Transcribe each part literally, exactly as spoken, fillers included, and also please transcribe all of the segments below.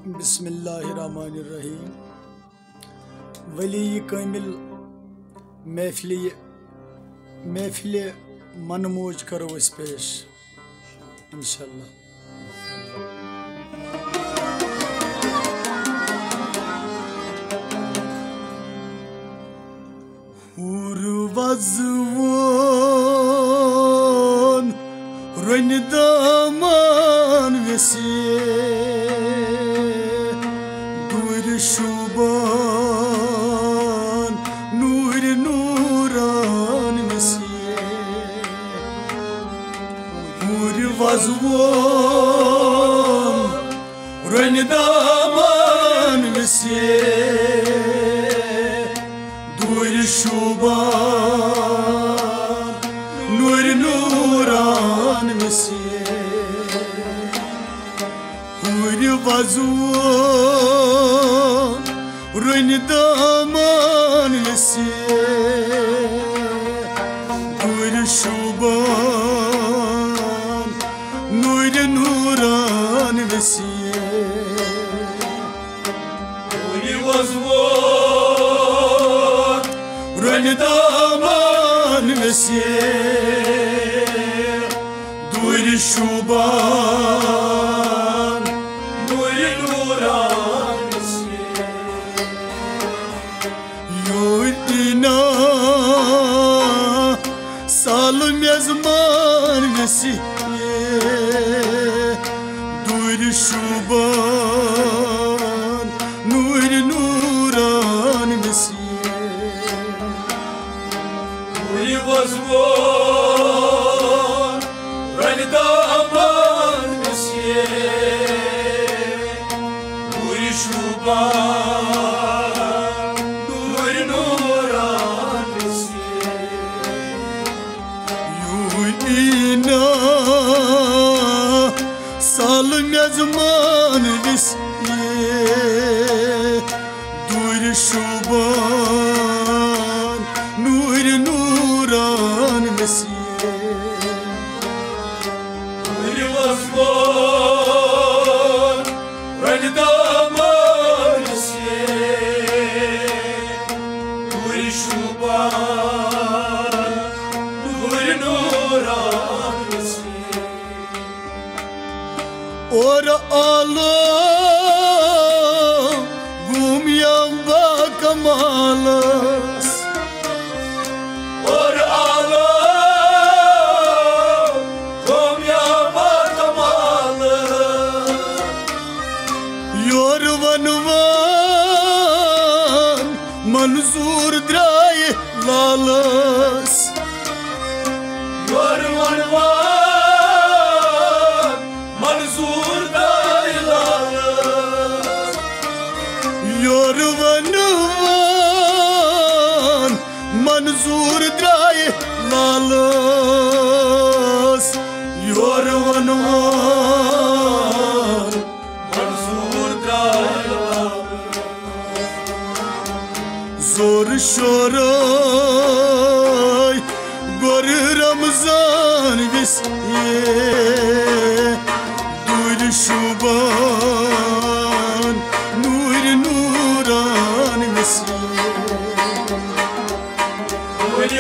बिस्मिल्लाहिर्रहमानिर्रहीम। वली कामिल महफिल महफिल मनमोज करो इस पेश इंशाअल्लाह। Vazvon Röndaman Vesiye Dur Şuban Nur Nuran Vesiye Dur Vazvon Röndaman Vesiye Dur Şuban Nur Nuran Vesiye Dur Vazvon Röndaman Vesiye Dur Şuban Nur Nuran Vesiye Dur Vazvon Röndaman Vesiye Dur Şuban Nur Nuran Vesiye Yurdina Salım yazman Vesiye Dur Şuban Nur Nuran Vesiye Vazvon Röndaman Vesiye Dur Şuban Nur Nuran Vesiye Yurdina Salım yazman Vesiye Dur Şuban Nur Nuran Vesiye Dur Vazvon Röndaman Vesiye Dur Şuban Nur Nuran Vesiye Ora Allah Gum yamba kamalas Yorvanvan Manzur Dray Lalas Yorvanvan Manzur Dray Lalas Yorvanvan Manzur Dray Lalas Yorvanvan Zor şoray Gor Ramazan Vesiye Dur Şuban Nur Nuran Vesiye Dur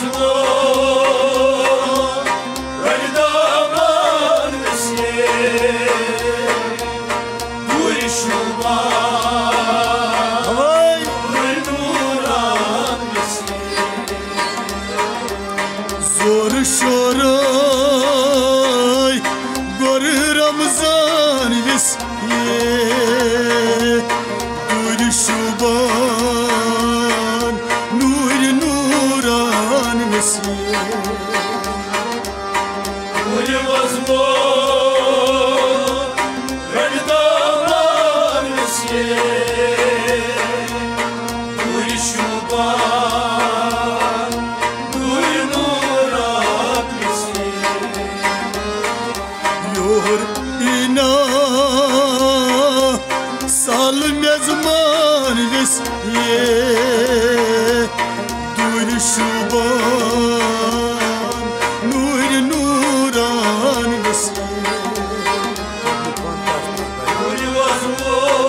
Vazvon Röndaman Vesiye Dur Şuban Zor şoray Gor Ramazan Vesiye Dur Şuban Nur Nuran Vesiye Dur Vazvon Röndaman Vesiye Dur Şuban Yurdina Salım yazman Vesiye Dur Şuban Nur Nuran Vesiye Dur Vazvon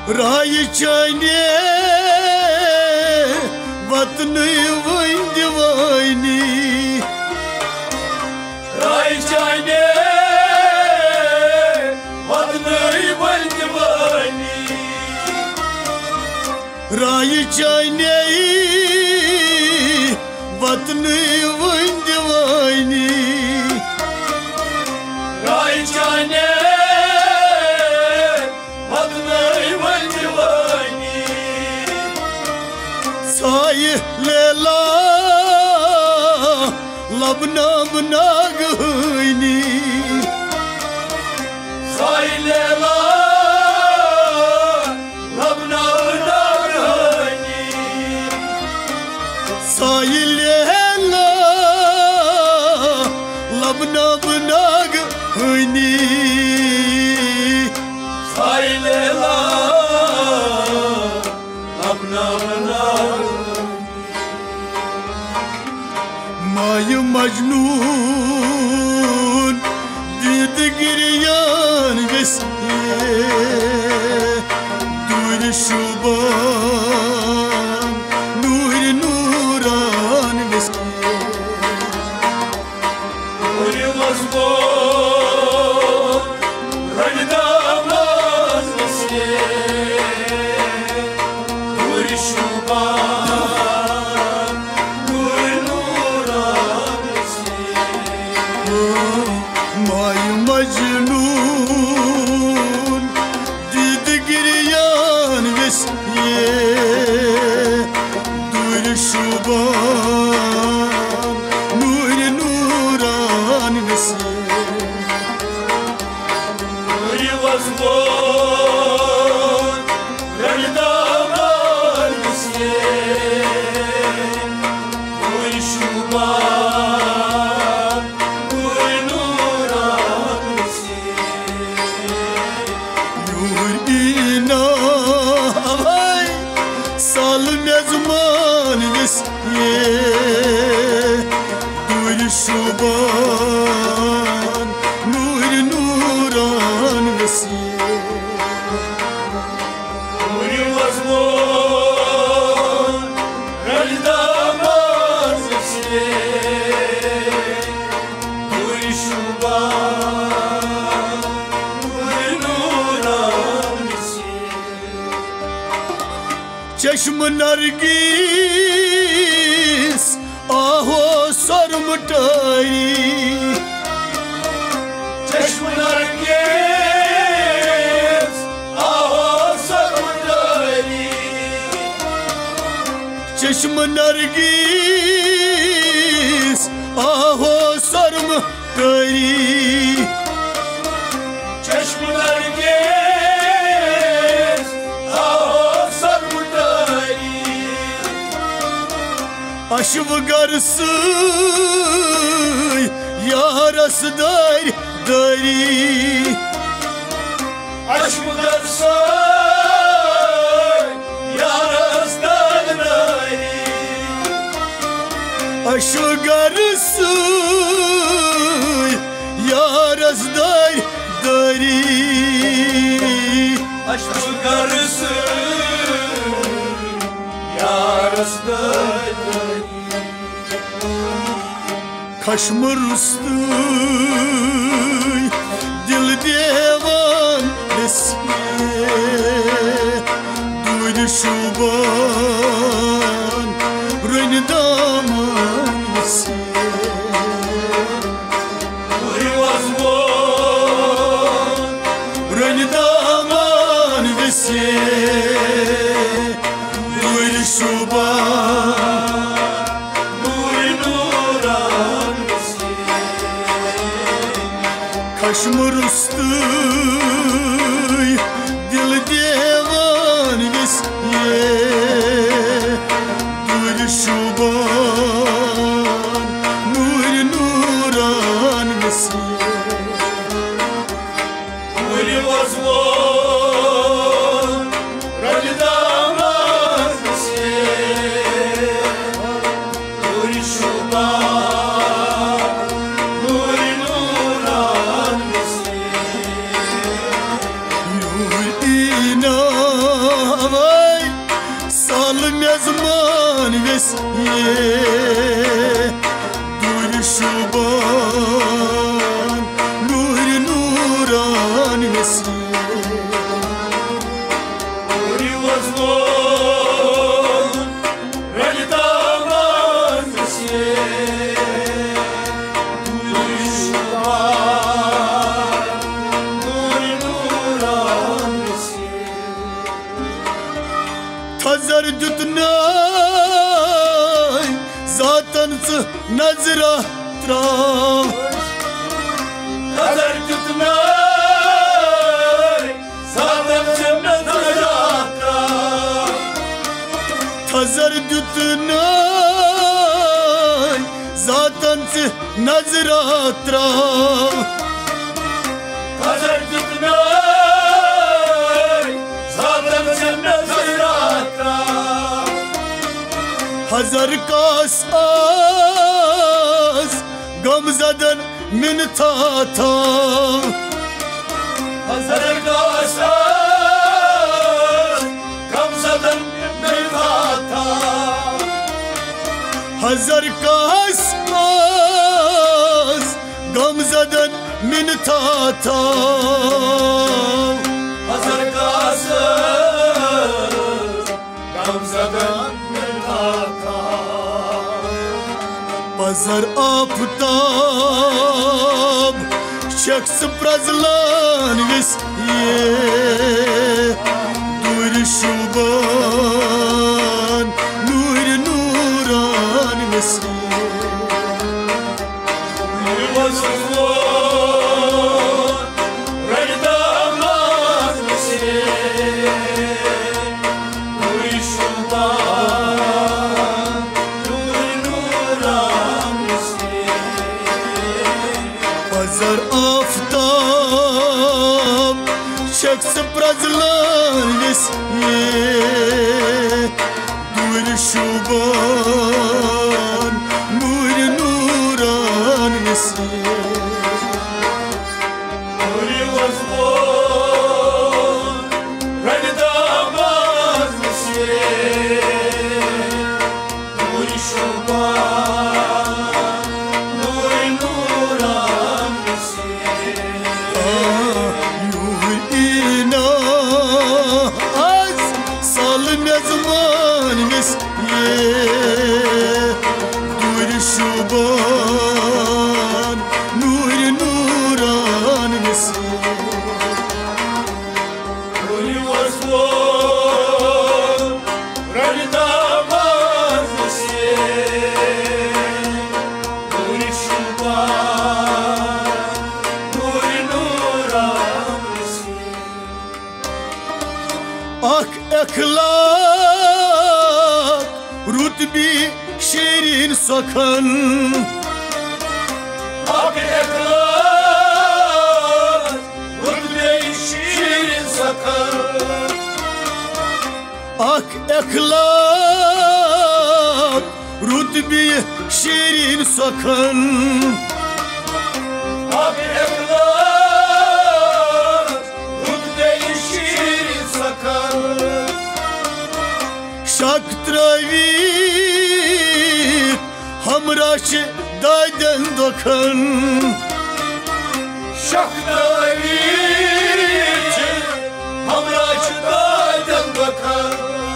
Rai çayne vatanı vayni vayni Rai çayne vatanı vayni vayni Rai çayne vatanı vayni vayni Rai çayne Say lela labna bna gayni Say lela labna bna gayni Say lela labna bna gayni Say lela labna bna May Majnun did giryan vesye Dur şuban nur nuran vesye Dur mazbon randamaz vesye Dur şuban May Majnun did giryan vesye Dur şuban nur nuran vesye Dur vazbon randamar vesye Dur şuban Zaman vesye Dur şuban nur nuran vesye Dur vazmon raldamaz vesye Dur şuban nur nuran vesye Çeşm Nargis aho sarmutari Çeşm Nargis aho sarmutari Çeşm Nargis aho sarmutari Çeşm Nargis aho sarmutari Aşıv garsı yarası dari dari Aşıv garsı yarası dari Aşıv garsı yarası dari dari Aşıv garsı yarası dari Kaşmir üstü dil devan resmi Duydu şuban röni daman vesye Dur vazmon röni daman vesye Duydu şuban Kaşmir üstü dil devan vesye Dur şuban nur nuran vesye Dur vazmon raldamaz vesye Dur şuban nur nuran vesye Yurina نسيه دور شوبان نور نوران نسيه نوري وزغون راني دامان نسيه دور شوبان نور نوران نسيه تزر دتناي zaten nazira tram Hazır tutmay Zaten nazira tram Tazar dutnay zaten nazira tram Hazır tutmay Zaten nazira tram Hazar kas az gamzadan min tata Hazır kaşar Kamsadan mevata Hazar kas az gamzadan min tata Hazır kaşar Kamsadan mevata Pazar aptab Şaks prazlan vis ye Dur şuban Nur nuran vis Yuvasızlığın Reydamaz misin? Nuri şundan Nuri nuran misin? Pazar aptab Şaks prazlan vis ye Dur şuban Nur nuran vis Nuri vazgın Reydamaz misin? Nuri şundan Nuri nuran misin? Yuh ina az salım yazman vis ye Dur şuban nur nuran vis Nuri vazgın Reydamaz misin? Nuri şundan Nuri nuran misin? Ak ahlak rutbi şirin sakan Ak ekran Rütbe-i şirin sakar Ak ahlak rutbi şirin sakan Ak ekran Rütbe-i şirin sakar Şak travit hamraşı dayden dokan Şakdavici Hamraçıdaydan bakar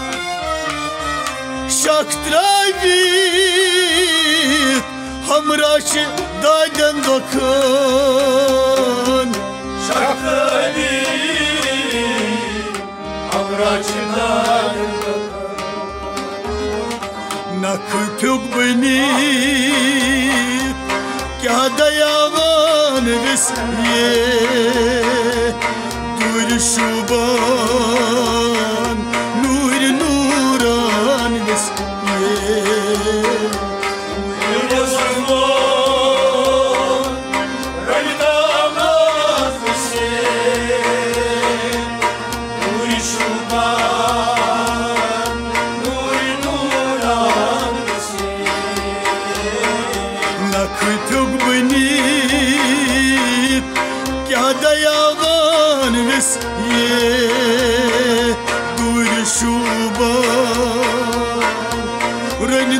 Şak travit hamraşı dayden dokan Şakdavici Hamraçıdaydan bakar Nakıpyok beni Kya dayavan visye Dur şuban Nur nuran visye Yuvasızlığın Reydamaz misin? Nuri şundan Nuri nuran misin? Nakıpyok beni Kya dayavan visye Dur şuban Ren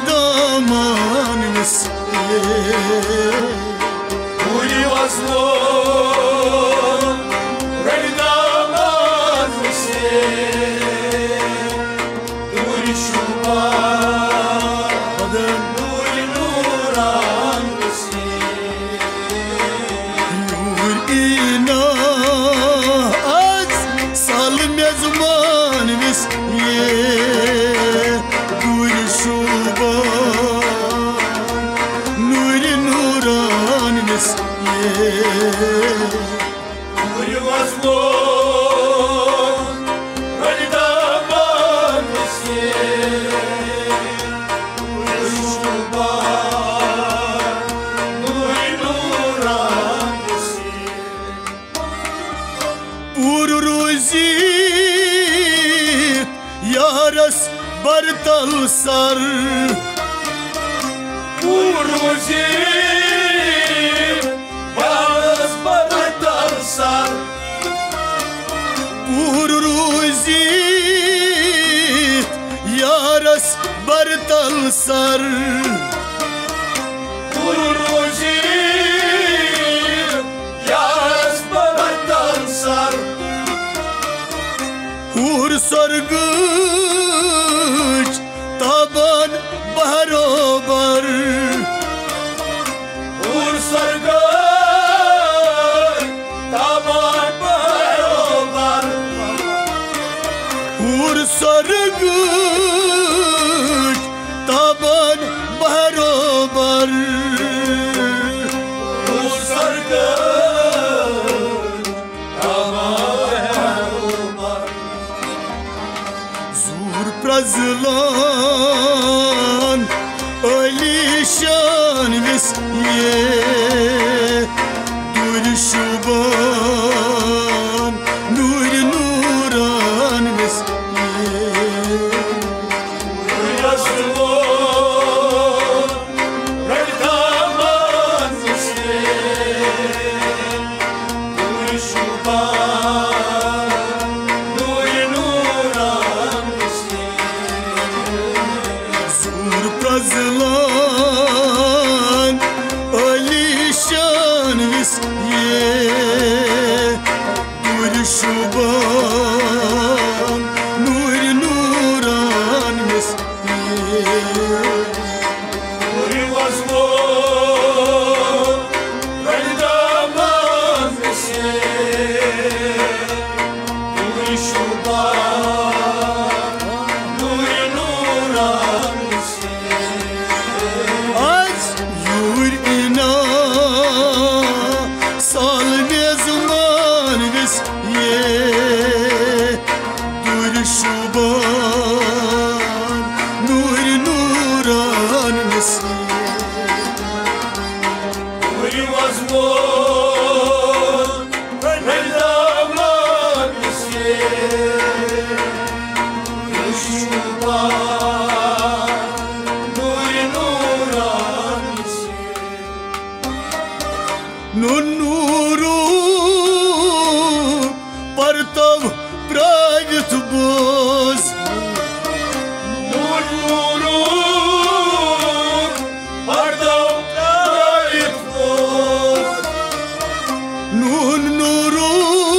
Bartal sar Uruzi Yalnız bartal sar Uruzi Yaras bartal sar Uruzi Yaras bartal sar Ur sargıç taban barobar Ur sargıç taban barobar Ur sargıç taban barobar Ur sargıç taban barobar Zur prazlan Alişan vesye Dur şuban Nur nuran vesye Yazılır Rektaman işte Duruşuban Nur nuran işte Zur prazlan Alişan vesye Dur şuban Nur nuran vesye Yazılır Rektaman işte Duruşuban Nur nuran işte Az yur ina sal ne zaman vesye Dur şuban nur nuran vesye Возможно, Rektaman işte Duruşuban Nur nuran işte Nun nuru partav private boz Nur nuru Pardon Kayıt boz Nun nuru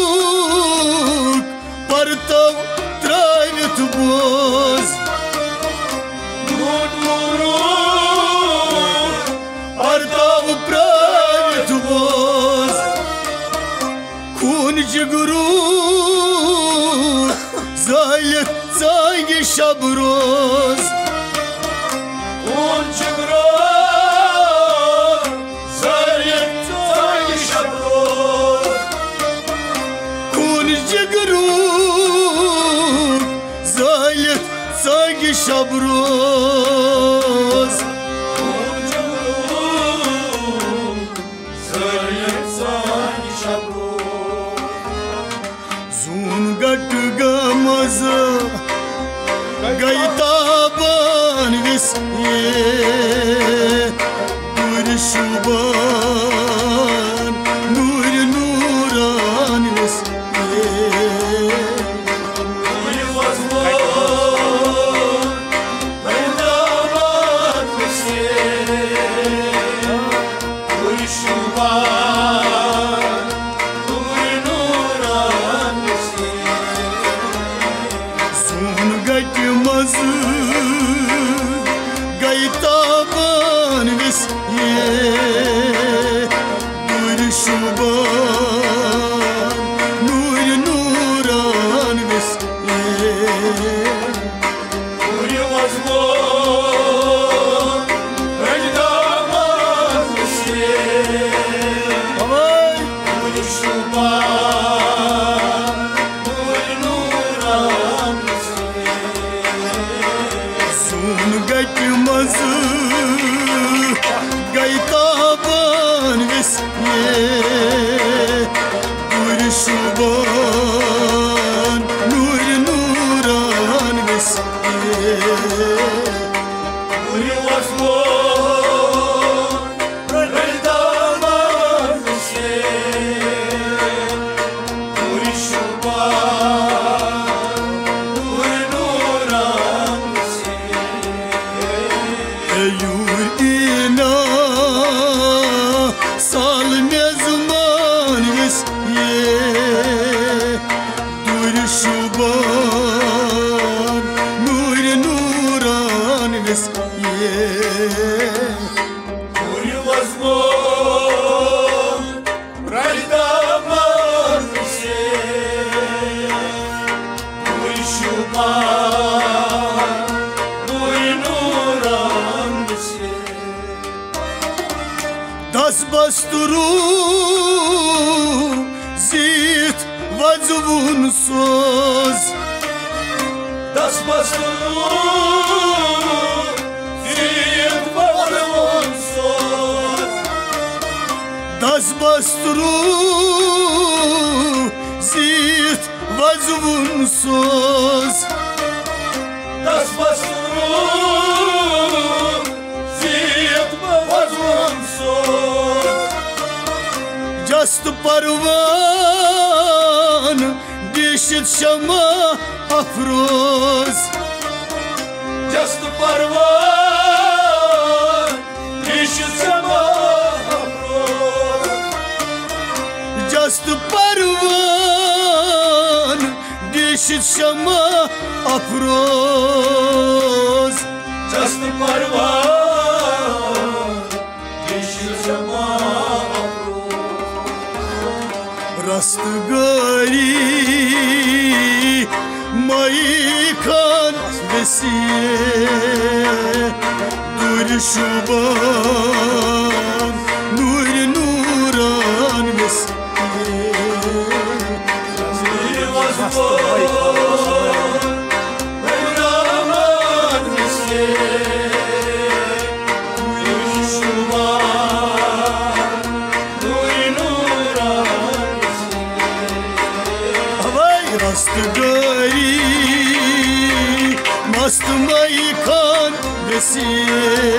partav private boz Nur nuru Partav private boz Kun jigru zayet zangi shabroz Unçgro Zayet Tangi Şabroz Kun jigru zayet zangi shabroz Zun gat gamaza Gaytaban vesye Dur şuban Nur nuran vesye شوبان نور نوران بسيه نوري وصلون بالدمان بسيه نوري شوبان نور نوران بسيه ايور اينا سالم زمان بسيه دور شوبان نور نوران بسيه نوري وصلون بالدمان بسيه نوري شوبان نور نوران بسيه Das basturu zit vazvun soz Das Bastard wird verloren soll. Das basturu zit vazvun soz Das Bastard wird verloren soll. Just parvan dishit shama afroz Just parvan ищет сама Just parvan dishit shama afroz Just parvan ищет сама Rast gari maikan vesiye Dur şuban nur nuran vesiye Rast gari mast maikan vesiye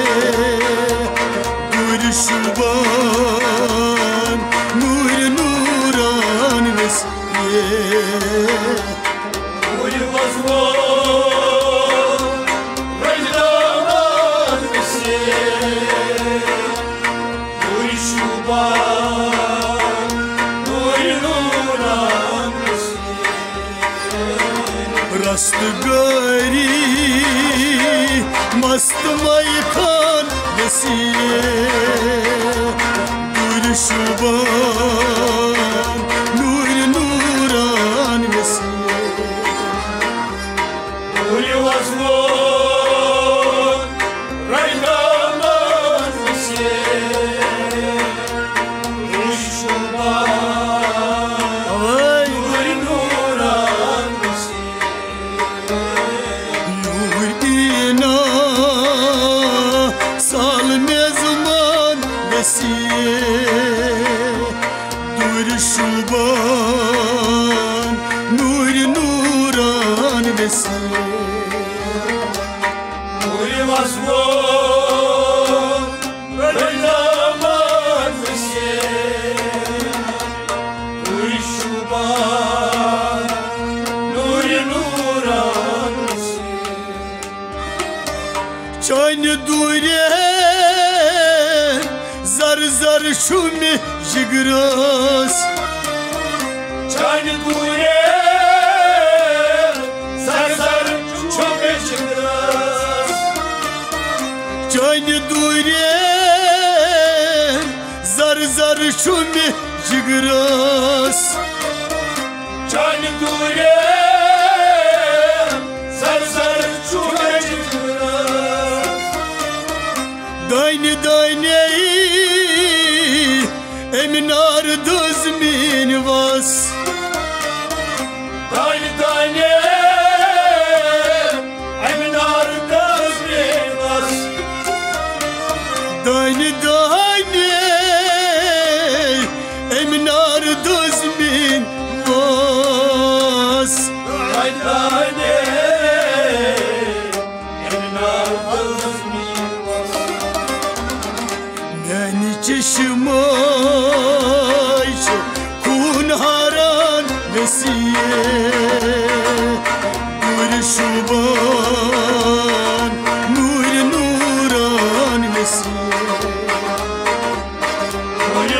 Dur şuban nur nuran vesiye Rast gari mast maikan vesiye Dur şuban nur nuran vesiye Ay yur ina salm zaman vesiye Dur şuban nur nuran vesiye Çayn dure zar zar şumi jigras Çayını dure zar zar çok eşitler Çayn dure zar zar şumi jigras Çayını dure zar zar çok eşitler Dayne dayne eminar dözmin vas Dayne dayne eminar dözmez Dayne dayne eminar dözmin vas vesiye Nur şuban Nur nuran vesiye Nur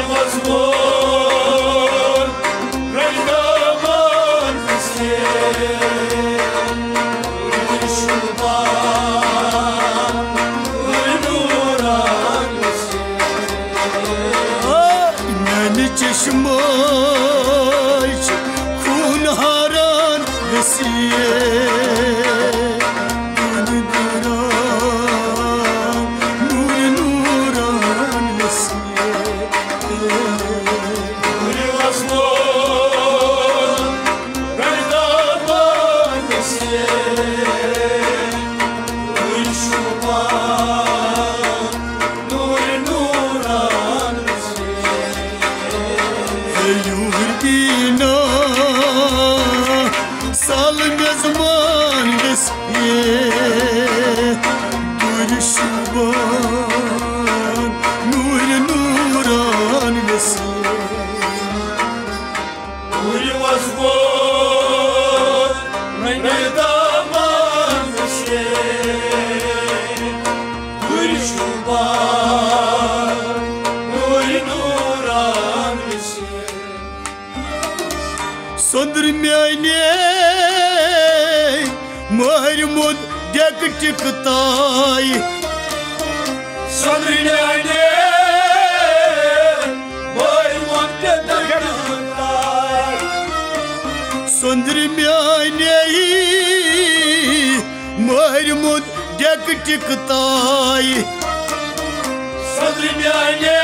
mazmun Raydaman vesiye Nur şuban Nur nuran vesiye Nani çeşmay Kun haran vesiye Nur nuran Nur nuran vesiye Nur mazmun Raydaman vesiye Nur şuban Nur nuran vesiye Yurdina salme zaman vesiye Nur şuban Nur nuran vesiye Nur mazmun Raydaman vesiye Nur şuban Nur nuran vesiye Sondırmayne Mahmud dek tıktay Sadrinane Bayman dedekler Sondırmayne Mahmud dek tıktay Sadrinane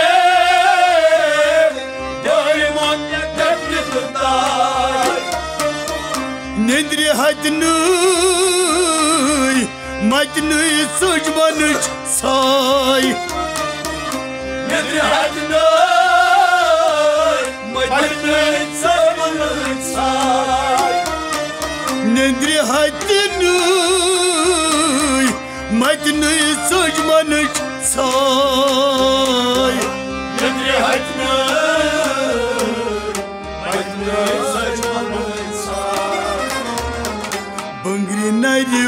Bayman dedekler Nedri hadnuy Matnuy suçmanıç say Nedri hadnay Madnay sarmanay say Nedri hadnuy Matnuy suçmanıç say Nedri hadnay Madnay sarmanay say Bangri nari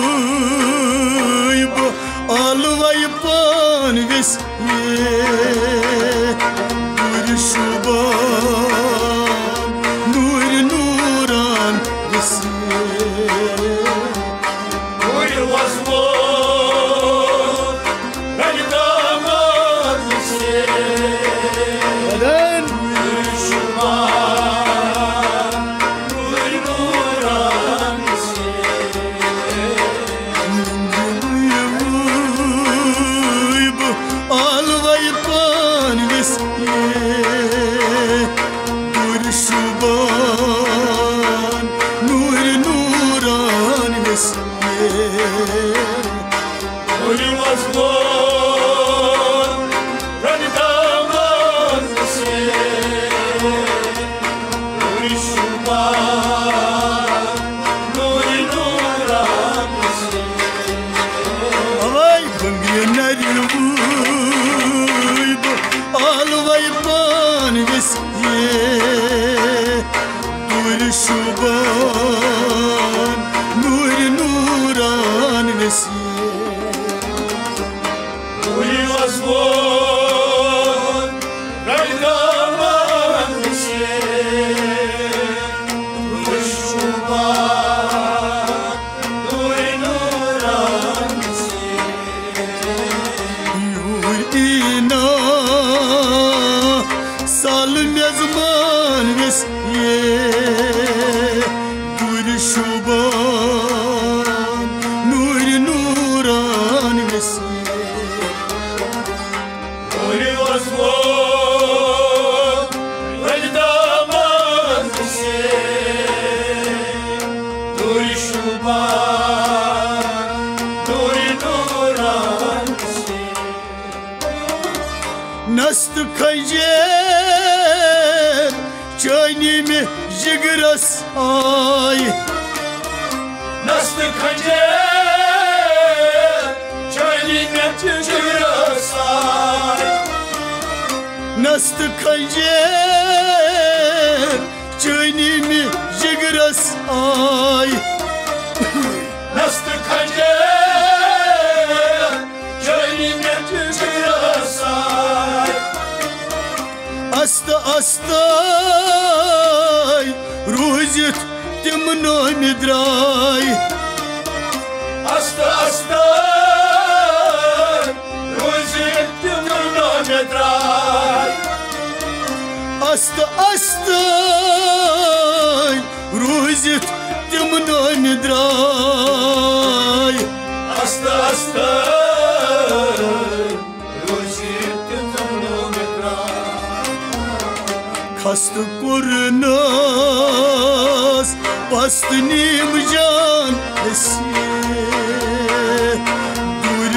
vuy bu alvay pan vesiye Nur şuban Nur nuran vesiye Nur mazmun Raydaman vesiye Neden? Nur şuban Nur nuran vesiye Vuy bu alvay pan vesiye Nur şuban Nur nuran vesiye Nur mazmun Raydaman vesiye Nur şuban Nur nuran vesiye Avay bangrener vuy bu alvay pan vesiye Nur şuban Nur nuran vesiye Nur mazmun Raydaman vesiye Nur şuban Nur nuran vesiye Yurdina salım yazman vesiye Nur şuban Nur nuran vesiye Nur mazmun Raydaman vesiye Nur şuban Nur nuran vesiye Nastı kaycer Çaynimi jigras ay Nasıl kaçer Çayline çıkırasay Nastı kaycer Çaynimi Ciras ay Nastı kanca Köyüne ciras ay Asta asta Ruzit timno midray Asta asta Ruzit timno midray Asta asta Ruzit timno midray Asta asta Ruzit timno midray Kastı kurnas Pastnim can esiye Dur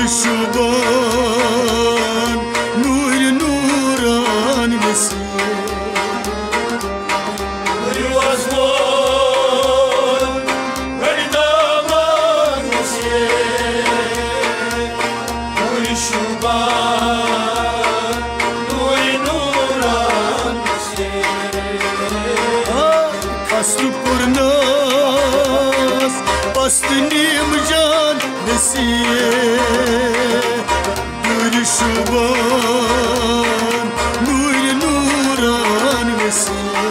şuban Nur nuran esiye Rivazmon Veridaman esiye Dur şuban Nur nuran Kastı kurnas Pastnim can esiye Dur şuban Nur nuran esiye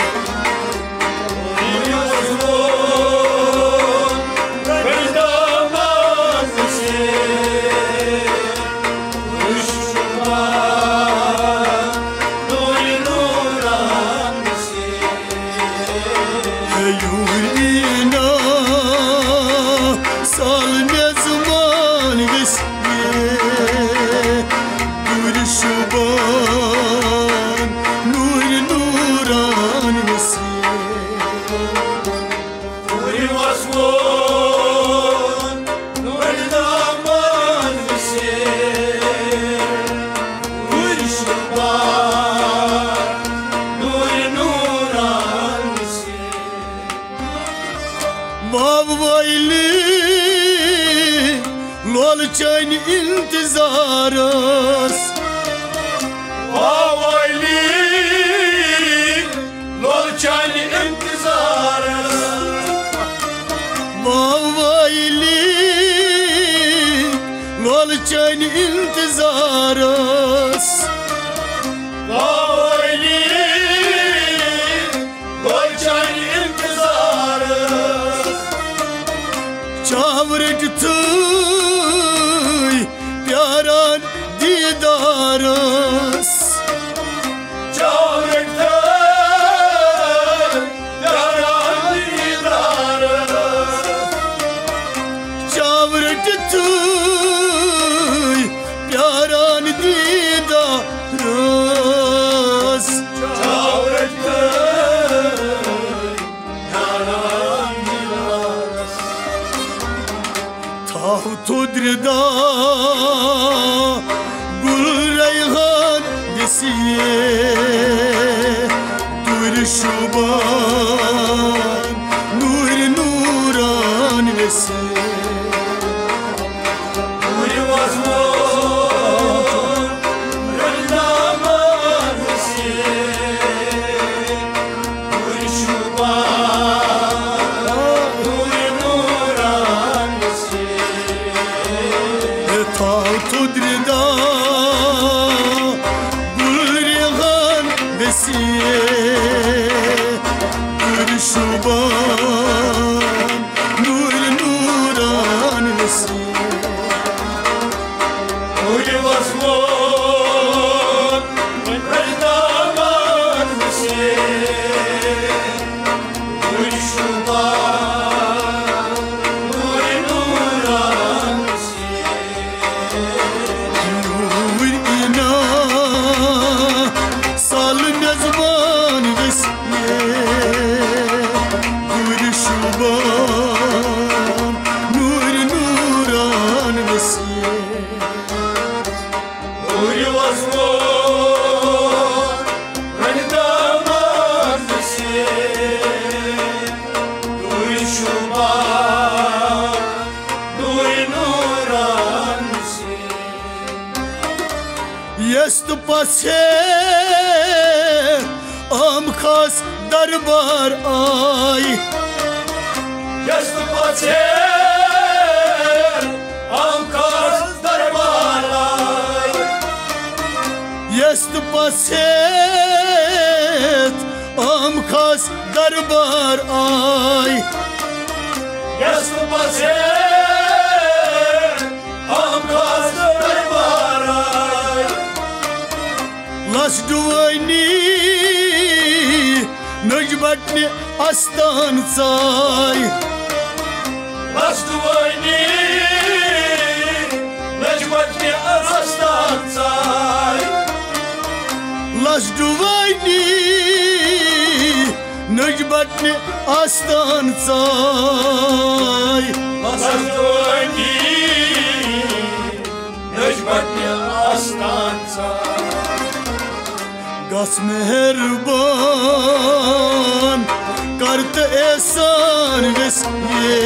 Yurina sal ne zaman vesile Dur şuban nur nuran vesile Rivazmon Veridaman esiye Dur şuban Nur nuran Mavvayli lol çayni intizarız Havayli Lolçaylı intizarı Mavvayli lol çayni intizarız Havayli Lolçaylı intizarı Çavrık tüy Pyaran didarız Çavrekte Yaran didarı Çavrık tüy Pyaran didarız Çavrekte Yaran didarı Tahu tudrida Gul reyhan desiye Dur şuban Nur nuran vesiye Rivazmon Veridaman esiye Dur şuban Nur nuran esiye Tahu tudrida Gul reyhan desiye Dur şuban Nur nuran vesiye Rivazmon Veridaman esiye Dur şuban Nur nuran Nur ina sal ne zaman vesile Dur şuban nur nuran vesile Rivazmon Veridaman esiye Dur şuban Nur nuran Jest pase am khas darbar ay pacer am caz darbalai Este paset am caz darbar ai Este pacer am caz darbalai Las duayni Najbatni astan tsai Las duayni Najbatni astan tsai Las duayni Najbatni astan tsai Las duayni Najbatni astan tsai Gas meherban Kart esan vesye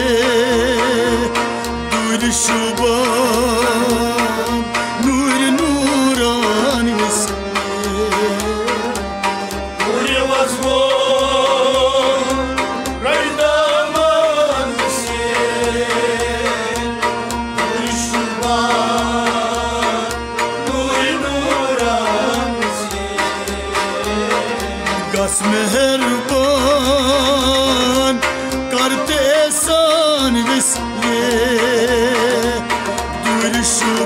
Dur şuban Nur nuran vesye Uri vazvon Raydaman vesye Uri şuban Uri nuran vesye Gas meherban Kart esan vesye Dur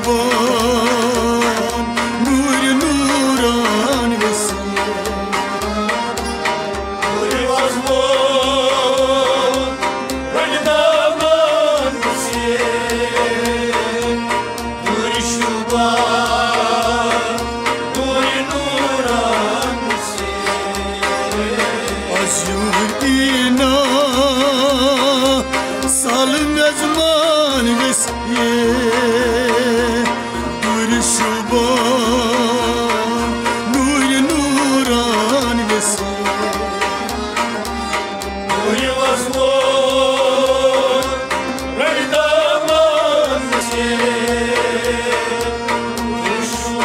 şuban Nur nuran vesye Uri vazvon Raydaman vesye Uri şuban Uri nuran vesye Az yurdina Salım yazman vesye Dur şuban Nur nuran vesye Uri vazvon Raydaman vesye Uri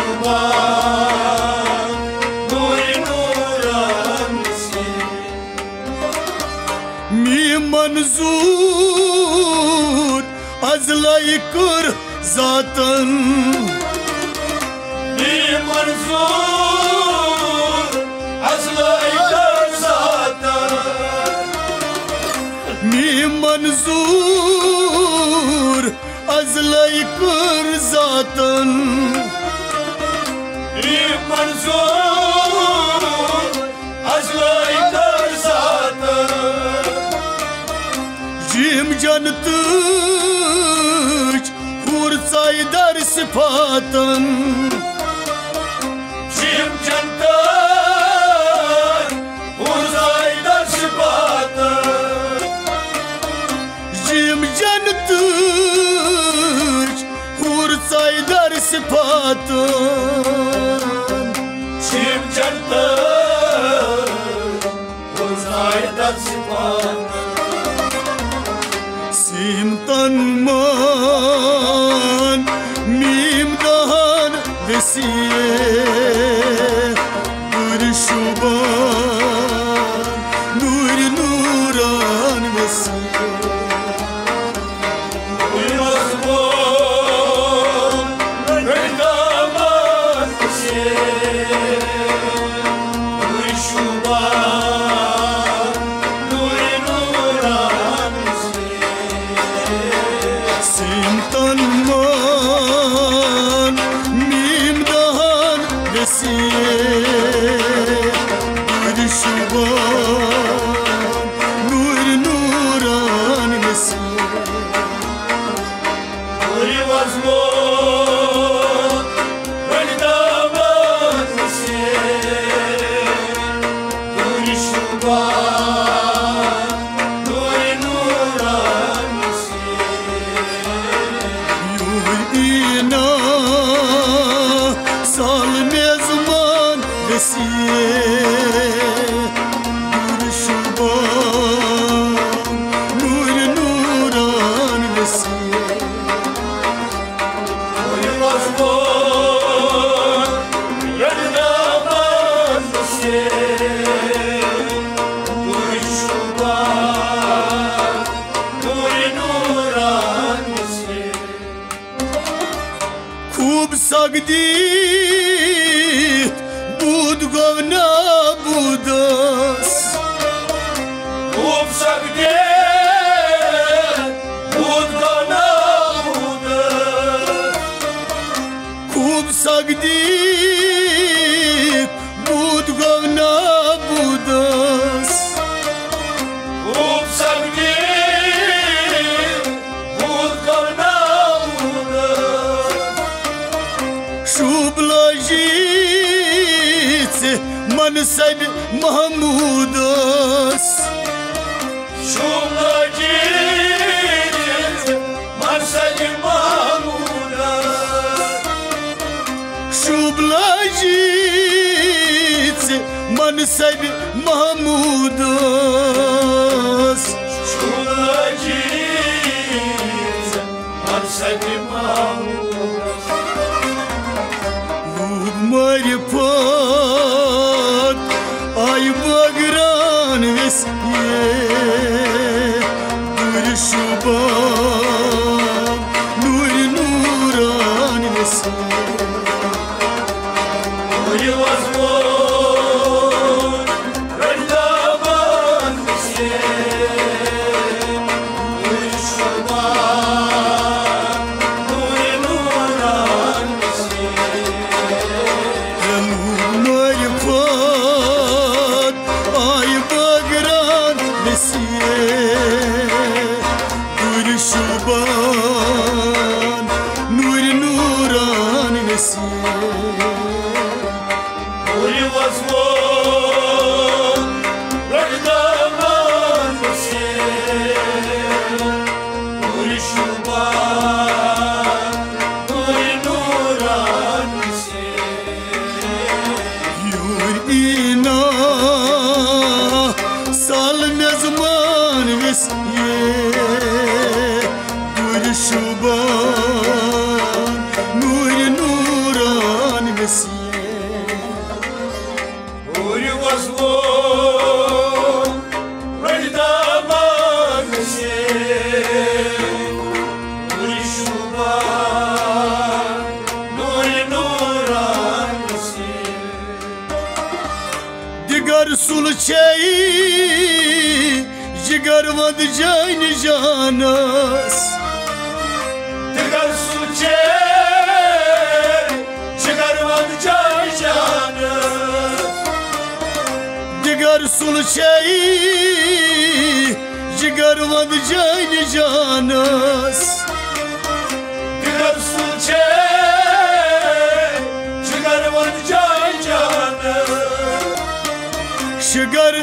şuban Uri nuran vesye Mi manzur Azlay kur zaten Bir manzur Azlaylar zaten Mi manzur Azlay kur zaten Bir manzur Azlaylar zaten Jim jantıç Hurtsay dar sıfatın Jim jantar Uzaydan sıfatın Jim jantıç Hurtsay dar sıfatın Jim jantar Uzaydan sıfatın Simtan man Mim dahan vesiye Dur şuban Nur nuran vesiye Uri vazvon Raydaman vesye Uri şuban Uri sagdit bud govna budas Kub sagdit bud govna budas Kub sagdit bud govna budas Kub sagdit bud govna budas Shublajice Mansab Mahmudas Shublajice Mansab Mahmudas Shublajice Mansab Mahmudas Shublajice Mansab Mahmudas Marifat ay bagran vesye Nur şuban nur nuran vesye Nuri vazvon Rajdaban vesye Nuri şuban Nuri nuran vesye Marifat ay bagran vesye Nur şuban nur nuran vesye Nuri vazvon Rajdaban vesye Nuri şuban Nuri nuran vesye Yur ina sal mezman vesye Nur şuban nur nuran vesye Nuri vazvon Rajdaban vesye Nuri şuban Nuri nuran vesye Digar sulçeyi jigar vad jayn janas Digar suçe Çıkarmadı can canı Digar sulçeyi jigar vad jayn janas Digar suçe Çıkarmadı can canı Şigar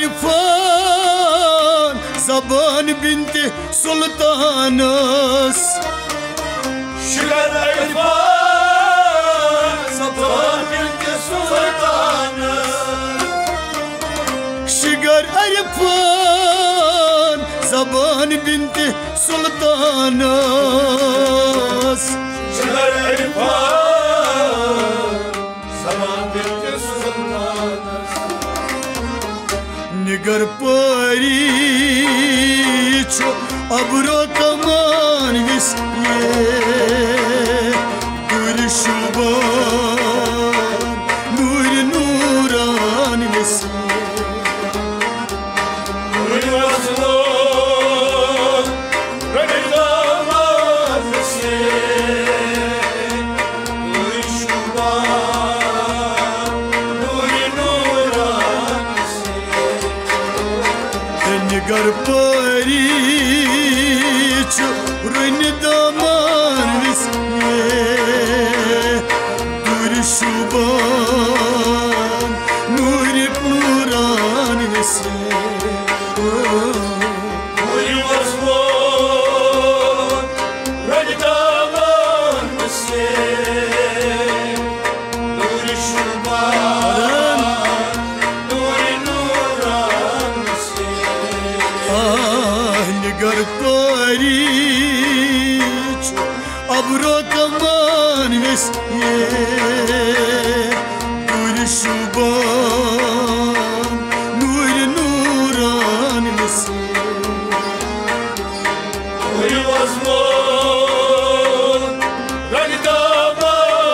Erfan Zaban binti Sultanas Şıgar Erfan Sabah binti sultanı Şigar Erfan Zaban binti Sultanas Şıgar Erfan Sabah binti sultanı Nigar pariço abro kaman visye Nur şuban nur nuran visye Nuri vazvon Rajdaban vesye Nuri şuban Nuri nuran vesye Nigar pariço rın daman visye Nur şuban nur nuran visye Nuri vazvon Rajdaban vesye Nuri şuban Nuri nuran vesye Ah, nigar pariço abro kaman vesye Nur şuban nur nuran vesye Nuri vazvon Rajdaban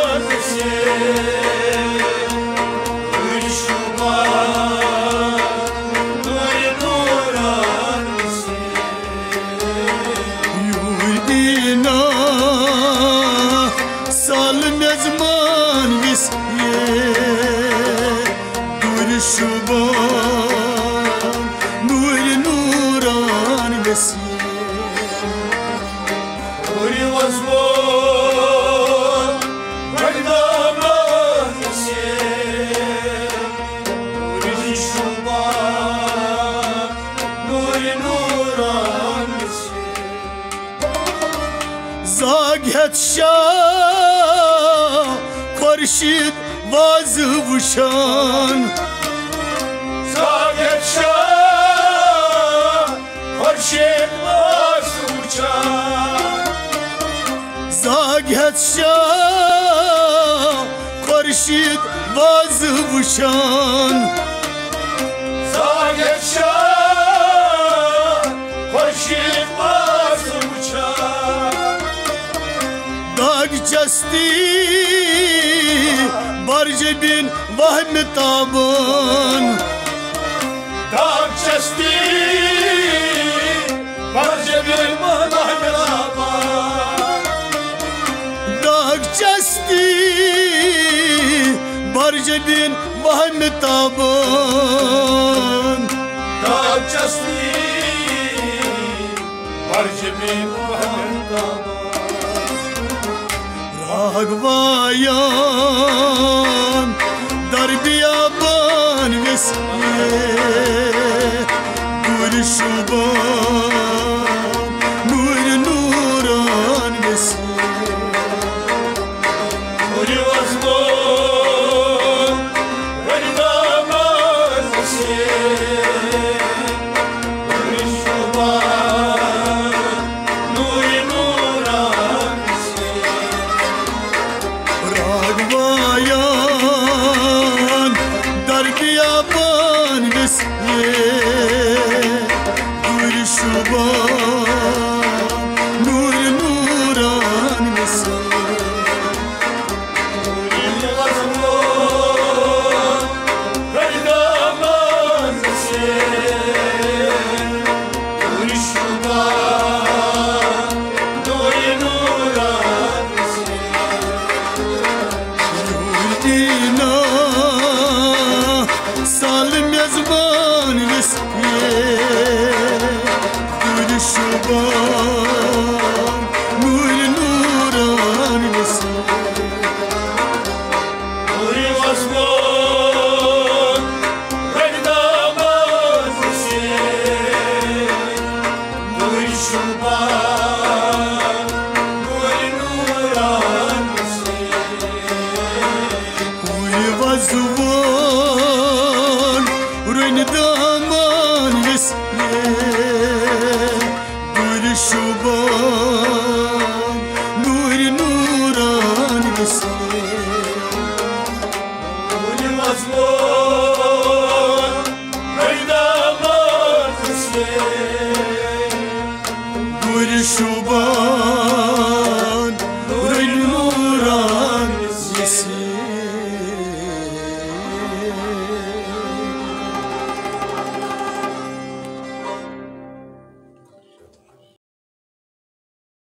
وسيم نوري وزمون وردامان نسيم نوري شوبان نوري نوران نسيم زاغت شاه خورشید وازوشان زاغت شاه خورشید وازوشان زاغت شاه خورشید وازوشان زاغت شاه خورشید وازوشان داغ جستی barca bin vahmi taban داغ جستی barca bin vahmi taban داغ جستی barca bin vahmi taban داغ جستی barca bin vahmi taban Ragvayan darbiyaban vesye Gül şuban nur nuran vesye Nuri vazmon Veridaman vesye Nuri şuban Nuri nuran vesye Ragvayan darbiyaban vesye Gül şuban nur nuran vesye Nuri vazmon Veridaman vesye Nuri şuban Nuri nuran vesye Yurdina salim yazman vesye Gül şuban nur nuran vesye Nuri vazmon Veridaman vesye Nuri şuban Nuri nuran vesye Uy vazvan ruin daman vesye Gül şuban nur nuran vesye Nuri vazmon